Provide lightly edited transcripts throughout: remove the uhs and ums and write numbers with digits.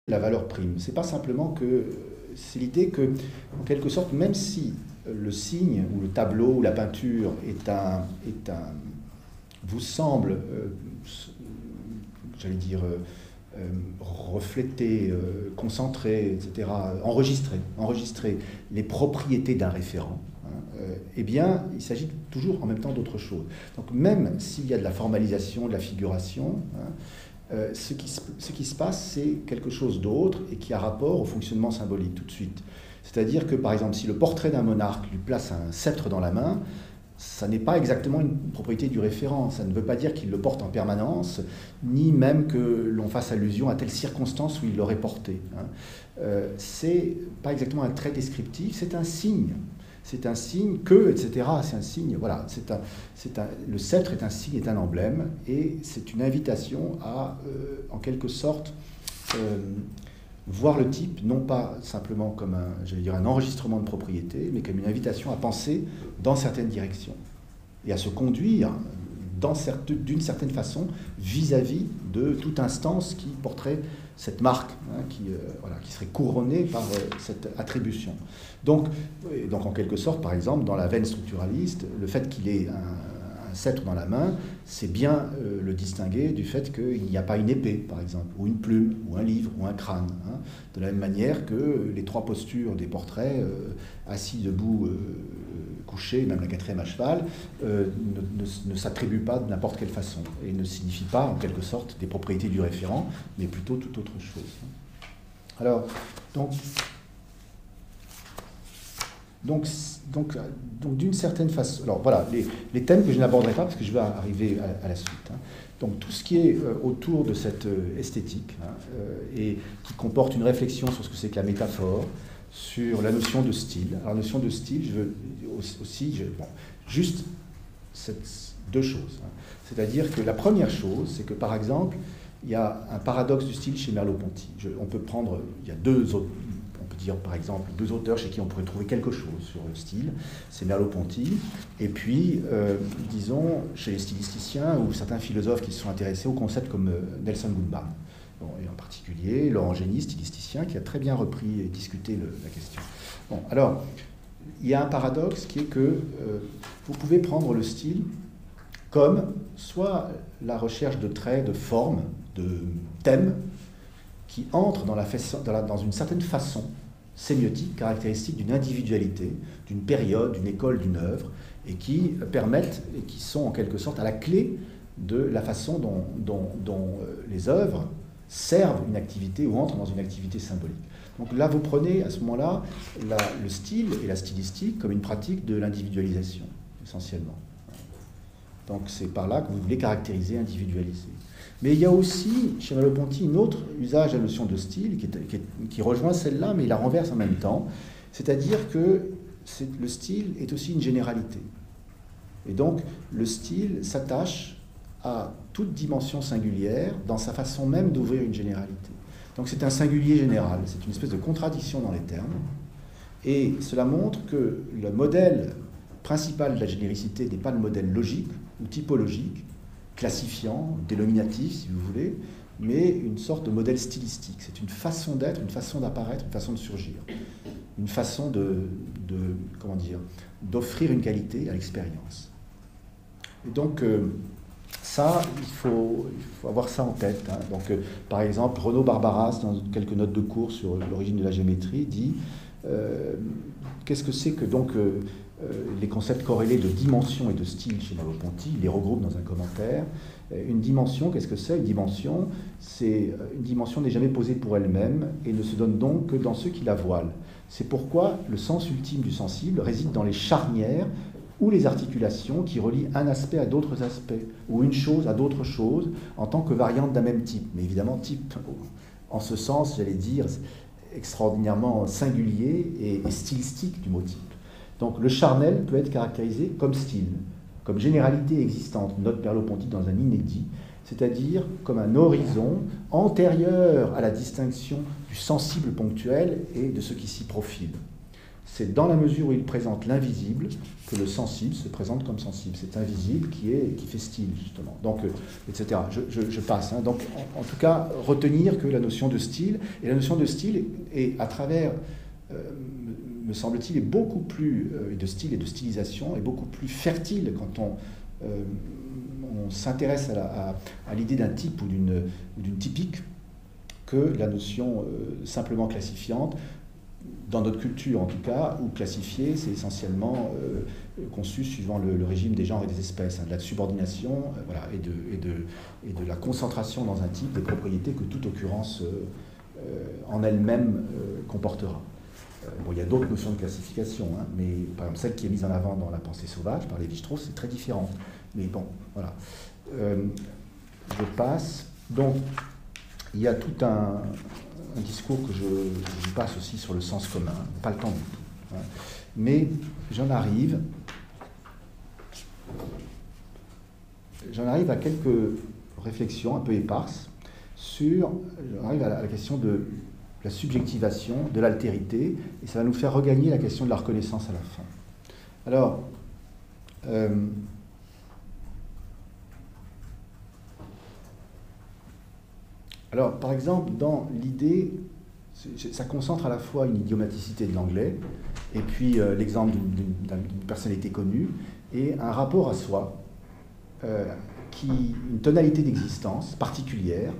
la valeur prime. C'est pas simplement que... C'est l'idée que, en quelque sorte, même si le signe, ou le tableau, ou la peinture vous semble, j'allais dire, refléter, concentrer, etc., enregistrer les propriétés d'un référent, eh bien, il s'agit toujours en même temps d'autre chose. Donc, même s'il y a de la formalisation, de la figuration, ce qui se passe, c'est quelque chose d'autre et qui a rapport au fonctionnement symbolique tout de suite. C'est-à-dire que, par exemple, si le portrait d'un monarque lui place un sceptre dans la main, ça n'est pas exactement une propriété du référent. Ça ne veut pas dire qu'il le porte en permanence, ni même que l'on fasse allusion à telle circonstance où il l'aurait porté. C'est pas exactement un trait descriptif, c'est un signe. C'est un signe que, etc. C'est un signe, voilà. Le sceptre est un signe, est un emblème, et c'est une invitation à, en quelque sorte, voir le type, non pas simplement comme un enregistrement de propriété, mais comme une invitation à penser dans certaines directions, et à se conduire d'une certaine façon vis-à-vis de toute instance qui porterait cette marque, qui serait couronnée par cette attribution. Donc, en quelque sorte, par exemple, dans la veine structuraliste, le fait qu'il ait un sceptre dans la main, c'est bien le distinguer du fait qu'il n'y a pas une épée, par exemple, ou une plume, ou un livre, ou un crâne. De la même manière que les trois postures des portraits, assis, debout, couché, même la quatrième à cheval, ne s'attribuent pas de n'importe quelle façon, et ne signifient pas, en quelque sorte, des propriétés du référent, mais plutôt toute autre chose. Alors, donc d'une certaine façon... Alors voilà, les thèmes que je n'aborderai pas parce que je vais arriver à la suite. Donc tout ce qui est autour de cette esthétique, et qui comporte une réflexion sur ce que c'est que la métaphore, sur la notion de style. Alors la notion de style, je veux aussi... juste deux choses. C'est-à-dire que la première chose, c'est que par exemple, il y a un paradoxe du style chez Merleau-Ponty. On peut prendre... Il y a deux autres... dire par exemple deux auteurs chez qui on pourrait trouver quelque chose sur le style, c'est Merleau-Ponty, et puis disons chez les stylisticiens ou certains philosophes qui se sont intéressés au concept comme Nelson Goodman, et en particulier Laurent Génie, stylisticien, qui a très bien repris et discuté la question. Bon, alors, il y a un paradoxe qui est que vous pouvez prendre le style comme soit la recherche de traits, de formes, de thèmes, qui entrent dans une certaine façon sémiotique, caractéristique d'une individualité, d'une période, d'une école, d'une œuvre, et qui permettent, et qui sont en quelque sorte à la clé de la façon dont les œuvres servent une activité ou entrent dans une activité symbolique. Donc là, vous prenez à ce moment-là le style et la stylistique comme une pratique de l'individualisation, essentiellement. Donc c'est par là que vous voulez caractériser, individualiser. Mais il y a aussi, chez Merleau-Ponty, un autre usage de la notion de style qui rejoint celle-là, mais il la renverse en même temps. C'est-à-dire que le style est aussi une généralité. Et donc, le style s'attache à toute dimension singulière dans sa façon même d'ouvrir une généralité. Donc c'est un singulier général, c'est une espèce de contradiction dans les termes. Et cela montre que le modèle principal de la généricité n'est pas le modèle logique ou typologique, classifiant, dénominatif si vous voulez, mais une sorte de modèle stylistique. C'est une façon d'être, une façon d'apparaître, une façon de surgir, une façon comment dire, d'offrir une qualité à l'expérience. Et donc ça, il faut avoir ça en tête. Donc par exemple, Renaud Barbaras, dans quelques notes de cours sur l'origine de la géométrie, dit qu'est-ce que c'est que donc les concepts corrélés de dimension et de style chez Merleau-Ponty, il les regroupe dans un commentaire. Une dimension, qu'est-ce que c'est ? Une dimension n'est jamais posée pour elle-même et ne se donne donc que dans ceux qui la voilent. C'est pourquoi le sens ultime du sensible réside dans les charnières ou les articulations qui relient un aspect à d'autres aspects, ou une chose à d'autres choses, en tant que variante d'un même type. Mais évidemment, type, en ce sens, j'allais dire, extraordinairement singulier et stylistique du mot type. Donc le charnel peut être caractérisé comme style, comme généralité existante, note Merleau-Ponty dans un inédit, c'est-à-dire comme un horizon antérieur à la distinction du sensible ponctuel et de ce qui s'y profile. C'est dans la mesure où il présente l'invisible que le sensible se présente comme sensible. C'est invisible qui fait style, justement. Donc, etc. Je passe. Hein. Donc, en tout cas, retenir que la notion de style, et la notion de style est à travers, me semble-t-il, est beaucoup plus, de style et de stylisation, est beaucoup plus fertile quand on s'intéresse à l'idée d'un type ou d'une typique que la notion simplement classifiante. Dans notre culture, en tout cas, où classifier, c'est essentiellement conçu suivant le régime des genres et des espèces, hein, de la subordination voilà, et de la concentration dans un type des propriétés que toute occurrence en elle-même comportera. Bon, il y a d'autres notions de classification, hein, mais par exemple celle qui est mise en avant dans La pensée sauvage par Lévi-Strauss, c'est très différent. Mais bon, voilà. Je passe. Donc, il y a tout un discours que je passe aussi sur le sens commun, pas le temps du tout. Hein. Mais j'en arrive à quelques réflexions un peu éparses j'en arrive à la question de la subjectivation, de l'altérité, et ça va nous faire regagner la question de la reconnaissance à la fin. Alors, par exemple, dans l'idée, ça concentre à la fois une idiomaticité de l'anglais, et puis l'exemple d'une personnalité connue, et un rapport à soi, une tonalité d'existence particulière,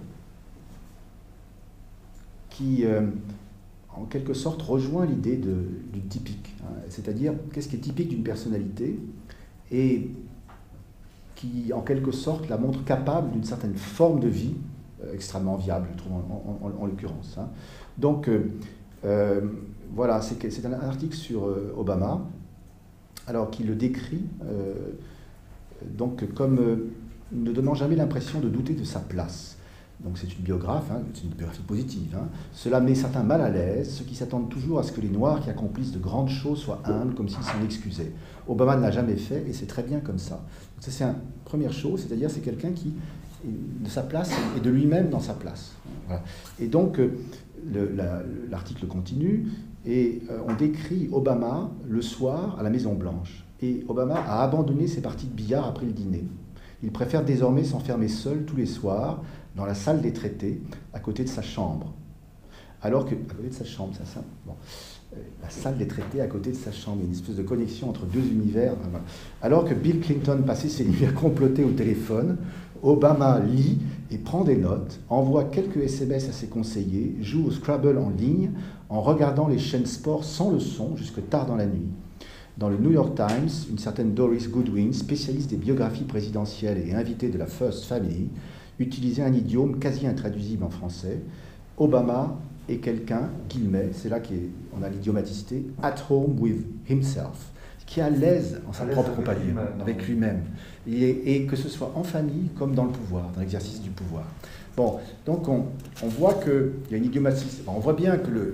qui, en quelque sorte, rejoint l'idée d'une typique. Hein, c'est-à-dire, qu'est-ce qui est typique d'une personnalité, et qui, en quelque sorte, la montre capable d'une certaine forme de vie, extrêmement viable, je trouve, en l'occurrence. Hein. Donc, voilà, c'est un article sur Obama, alors qui le décrit donc, comme ne donnant jamais l'impression de douter de sa place. Donc c'est une biographe, hein, c'est une biographie positive. Hein. Cela met certains mal à l'aise, ceux qui s'attendent toujours à ce que les Noirs qui accomplissent de grandes choses soient humbles, comme s'ils s'en excusaient. Obama ne l'a jamais fait, et c'est très bien comme ça. Donc ça, c'est une première chose, c'est-à-dire c'est quelqu'un qui de sa place et de lui-même dans sa place. Voilà. Et donc, l'article continue, et on décrit Obama le soir à la Maison-Blanche. Et Obama a abandonné ses parties de billard après le dîner. Il préfère désormais s'enfermer seul tous les soirs dans la salle des traités, à côté de sa chambre. Alors que... À côté de sa chambre, ça bon. La salle des traités à côté de sa chambre, il y a une espèce de connexion entre deux univers. Alors que Bill Clinton passait ses nuits à comploter au téléphone, Obama lit et prend des notes, envoie quelques SMS à ses conseillers, joue au Scrabble en ligne, en regardant les chaînes sport sans le son jusque tard dans la nuit. Dans le New York Times, une certaine Doris Goodwin, spécialiste des biographies présidentielles et invitée de la First Family, utilisait un idiome quasi intraduisible en français. Obama est quelqu'un, guillemets, c'est là qu'on a l'idiomaticité, at home with himself, qui est à l'aise en sa propre compagnie, avec lui-même, et que ce soit en famille comme dans le pouvoir, dans l'exercice du pouvoir. Bon, donc on voit qu'il y a une idiomaticité, on voit bien que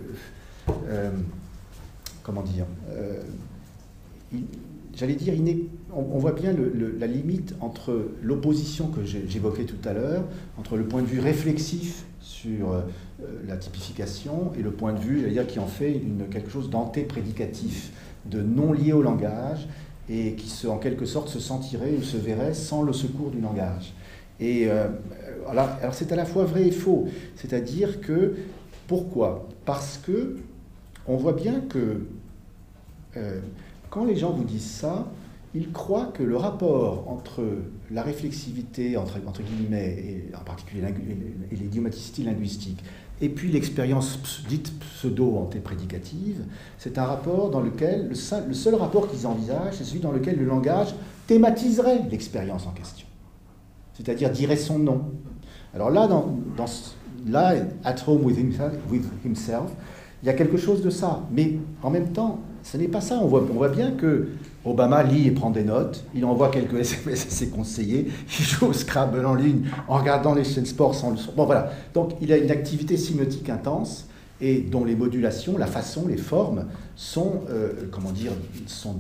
comment dire, j'allais dire, on voit bien la limite entre l'opposition que j'évoquais tout à l'heure, entre le point de vue réflexif sur la typification et le point de vue, j'allais dire, qui en fait quelque chose d'antéprédicatif, de non lié au langage, et qui, en quelque sorte, se sentirait ou se verrait sans le secours du langage. Et alors c'est à la fois vrai et faux. C'est-à-dire que, pourquoi ? Parce que on voit bien que quand les gens vous disent ça, ils croient que le rapport entre la réflexivité, entre guillemets, et en particulier et l'idiomaticité linguistique, et puis l'expérience dite pseudo-antéprédicative, c'est un rapport dans lequel, le seul rapport qu'ils envisagent, c'est celui dans lequel le langage thématiserait l'expérience en question. C'est-à-dire dirait son nom. Alors là, là, at home with himself, il y a quelque chose de ça. Mais en même temps, ce n'est pas ça. On voit bien que Obama lit et prend des notes, il envoie quelques SMS à ses conseillers, il joue au Scrabble en ligne en regardant les chaînes sport sans le son. Bon voilà, donc il a une activité sémiotique intense et dont les modulations, la façon, les formes sont, comment dire, sont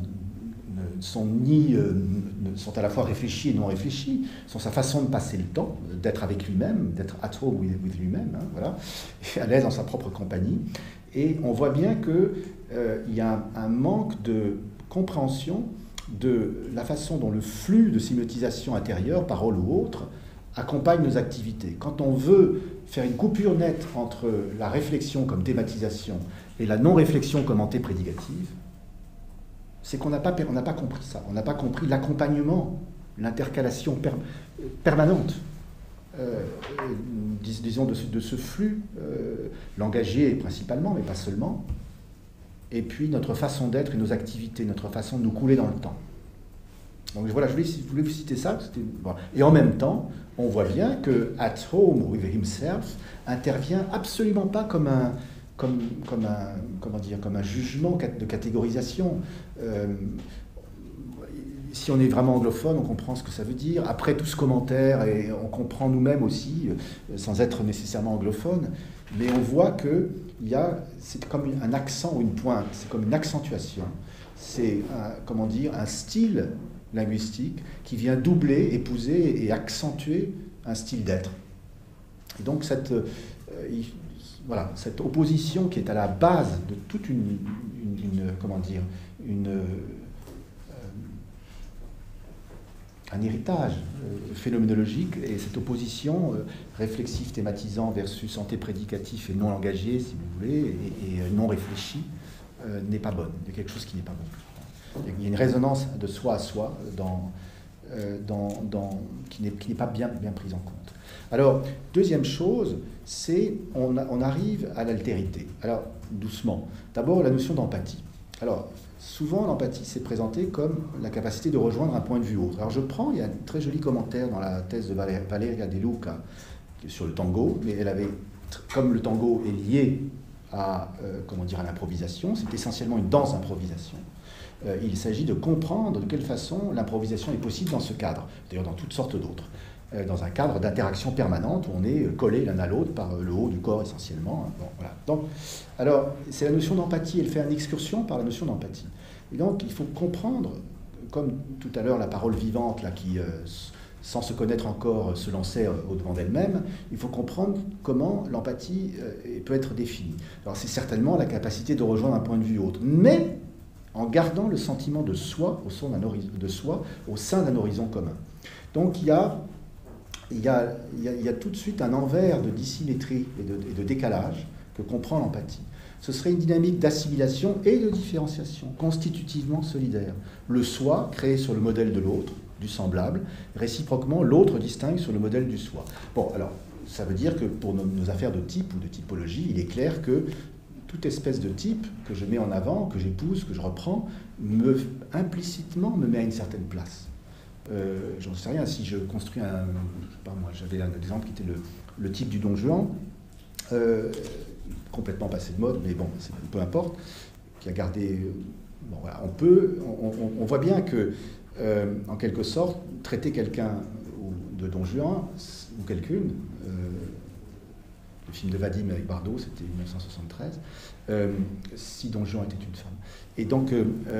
à la fois réfléchies et non réfléchies, sont sa façon de passer le temps, d'être avec lui-même, d'être at home with lui-même, hein, voilà, et à l'aise dans sa propre compagnie. Et on voit bien qu'il y a un manque de compréhension de la façon dont le flux de sémiotisation intérieure, parole ou autre, accompagne nos activités. Quand on veut faire une coupure nette entre la réflexion comme thématisation et la non-réflexion comme antéprédicative, c'est qu'on n'a pas compris ça. On n'a pas compris l'accompagnement, l'intercalation permanente, disons, de ce flux langagier principalement, mais pas seulement, et puis notre façon d'être et nos activités, notre façon de nous couler dans le temps. Donc voilà, je voulais vous citer ça. Voilà. Et en même temps, on voit bien que At Home with Himself intervient absolument pas comme un jugement de catégorisation. Si on est vraiment anglophone, on comprend ce que ça veut dire. Après tout ce commentaire, et on comprend nous-mêmes aussi, sans être nécessairement anglophone, mais on voit que c'est comme un accent ou une pointe, c'est comme une accentuation. C'est un style linguistique qui vient doubler, épouser et accentuer un style d'être. Et donc cette opposition qui est à la base de toute un héritage phénoménologique, et cette opposition réflexif thématisant versus antéprédicatif et non engagé, si vous voulez, et non réfléchi, n'est pas bonne. Il y a quelque chose qui n'est pas bon. Il y a une résonance de soi à soi qui n'est pas bien prise en compte. Alors, deuxième chose, c'est on arrive à l'altérité. Alors, doucement. D'abord, la notion d'empathie. Alors, souvent, l'empathie s'est présentée comme la capacité de rejoindre un point de vue autre. Alors, il y a un très joli commentaire dans la thèse de Valeria De Luca sur le tango, mais elle avait, comme le tango est lié à l'improvisation, c'est essentiellement une danse d'improvisation. Il s'agit de comprendre de quelle façon l'improvisation est possible dans ce cadre, d'ailleurs dans toutes sortes d'autres, dans un cadre d'interaction permanente où on est collé l'un à l'autre par le haut du corps essentiellement. Bon, voilà. Donc, alors, c'est la notion d'empathie, elle fait une excursion par la notion d'empathie. Et donc, il faut comprendre, comme tout à l'heure la parole vivante là, qui, sans se connaître encore, se lançait au-devant d'elle-même, il faut comprendre comment l'empathie peut être définie. Alors, c'est certainement la capacité de rejoindre un point de vue autre, mais en gardant le sentiment de soi au sein d'un horizon commun. Donc il y a tout de suite un envers de dissymétrie et de décalage que comprend l'empathie. Ce serait une dynamique d'assimilation et de différenciation, constitutivement solidaire. Le soi créé sur le modèle de l'autre, du semblable, réciproquement l'autre distingue sur le modèle du soi. Bon, alors, ça veut dire que pour nos affaires de type ou de typologie, il est clair que toute espèce de type que je mets en avant, que j'épouse, que je reprends, implicitement me met à une certaine place. J'en sais rien, si je construis je sais pas moi, j'avais un exemple qui était le type du Don Juan, complètement passé de mode, mais bon, peu importe, qui a gardé... bon, voilà, on voit bien que, en quelque sorte, traiter quelqu'un de Don Juan, ou quelqu'une, le film de Vadim avec Bardot, c'était 1973, si Don Juan était une femme. Et donc,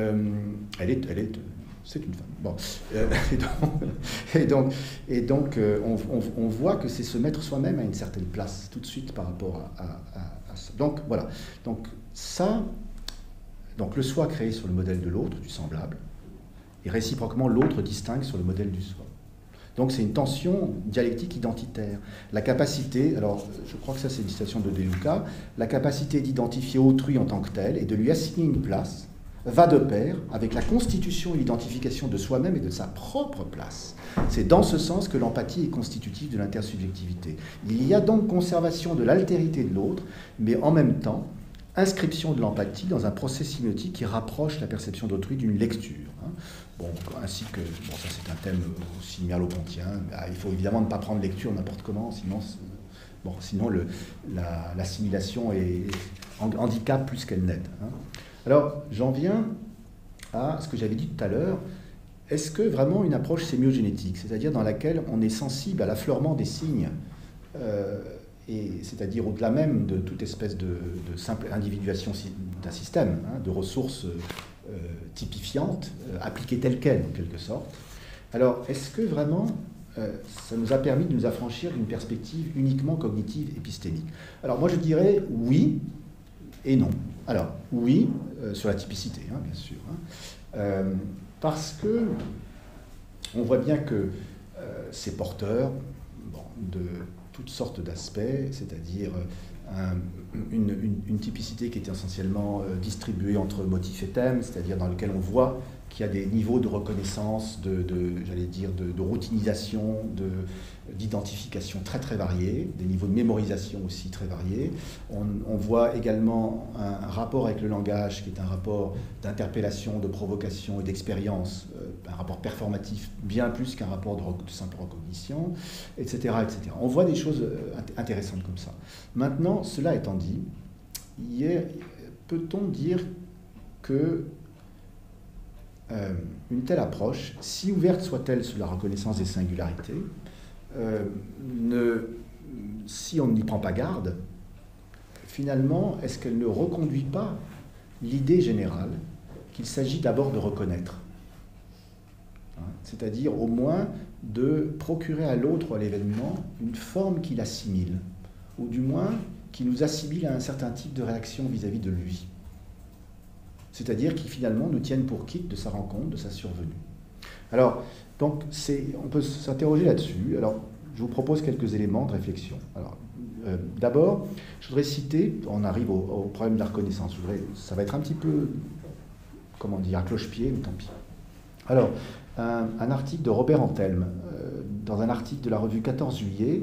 c'est une femme. Bon. Et donc on voit que c'est se mettre soi-même à une certaine place, tout de suite, par rapport à ça. Donc, voilà. Donc le soi créé sur le modèle de l'autre, du semblable, et réciproquement, l'autre distingue sur le modèle du soi. Donc c'est une tension dialectique identitaire. La capacité, alors je crois que ça c'est une citation de De Luca, la capacité d'identifier autrui en tant que tel et de lui assigner une place va de pair avec la constitution et l'identification de soi-même et de sa propre place. C'est dans ce sens que l'empathie est constitutive de l'intersubjectivité. Il y a donc conservation de l'altérité de l'autre, mais en même temps, inscription de l'empathie dans un processus sémiotique qui rapproche la perception d'autrui d'une lecture. Bon, ainsi que, bon, ça c'est un thème aussi merleau-pontien, il faut évidemment ne pas prendre lecture n'importe comment, sinon l'assimilation handicape plus qu'elle n'aide. Alors, j'en viens à ce que j'avais dit tout à l'heure. Est-ce que vraiment une approche sémiogénétique, c'est-à-dire dans laquelle on est sensible à l'affleurement des signes, c'est-à-dire au-delà même de toute espèce de simple individuation d'un système, de ressources typifiantes, appliquées telles quelles, en quelque sorte. Alors, est-ce que vraiment ça nous a permis de nous affranchir d'une perspective uniquement cognitive épistémique? Alors, moi, je dirais oui, et non. Alors, oui, sur la typicité, hein, bien sûr, hein, parce que on voit bien que c'est porteur de toutes sortes d'aspects, c'est-à-dire une typicité qui est essentiellement distribuée entre motifs et thèmes, c'est-à-dire dans lequel on voit qu'il y a des niveaux de reconnaissance, j'allais dire, de routinisation, d'identification très très variés, des niveaux de mémorisation aussi très variés. On voit également un rapport avec le langage qui est un rapport d'interpellation, de provocation et d'expérience, un rapport performatif bien plus qu'un rapport de simple recognition, etc., etc. On voit des choses intéressantes comme ça. Maintenant, cela étant dit, peut-on dire que une telle approche, si ouverte soit-elle sur la reconnaissance des singularités, si on n'y prend pas garde, finalement, est-ce qu'elle ne reconduit pas l'idée générale qu'il s'agit d'abord de reconnaître, hein, c'est-à-dire au moins de procurer à l'autre ou à l'événement une forme qu'il assimile, ou du moins qui nous assimile à un certain type de réaction vis-à-vis de lui. C'est-à-dire qui finalement nous tiennent pour quitte de sa rencontre, de sa survenue. Alors, donc, on peut s'interroger là-dessus. Alors, je vous propose quelques éléments de réflexion. Alors, d'abord, je voudrais citer, on arrive au problème de la reconnaissance. Ça va être un petit peu, comment dire, à cloche-pied, mais tant pis. Alors, un article de Robert Antelme, dans un article de la revue 14 juillet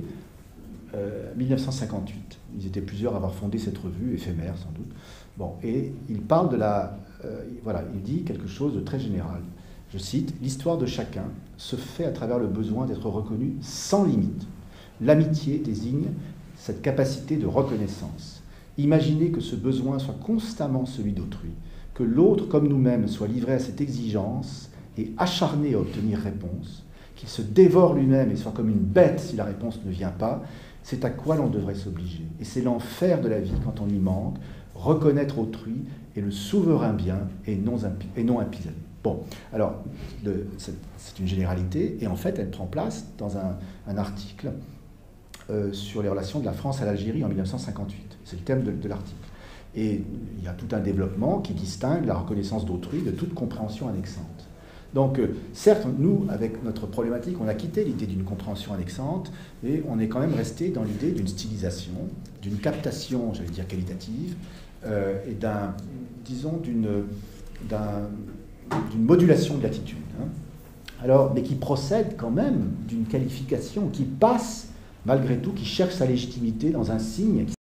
1958. Ils étaient plusieurs à avoir fondé cette revue, éphémère sans doute. Bon, et il parle de voilà, il dit quelque chose de très général. Je cite, « L'histoire de chacun se fait à travers le besoin d'être reconnu sans limite. L'amitié désigne cette capacité de reconnaissance. Imaginez que ce besoin soit constamment celui d'autrui, que l'autre comme nous-mêmes soit livré à cette exigence et acharné à obtenir réponse, qu'il se dévore lui-même et soit comme une bête si la réponse ne vient pas, c'est à quoi l'on devrait s'obliger. Et c'est l'enfer de la vie quand on y manque. Reconnaître autrui est le souverain bien et non impitoyable. » Bon, alors, c'est une généralité, et en fait, elle prend place dans un article sur les relations de la France à l'Algérie en 1958. C'est le thème de l'article. Et il y a tout un développement qui distingue la reconnaissance d'autrui de toute compréhension annexante. Donc, certes, nous, avec notre problématique, on a quitté l'idée d'une compréhension annexante, et on est quand même resté dans l'idée d'une stylisation, d'une captation, j'allais dire, qualitative, et d'une modulation de l'attitude. Hein. Alors, mais qui procède quand même d'une qualification qui passe, malgré tout, qui cherche sa légitimité dans un signe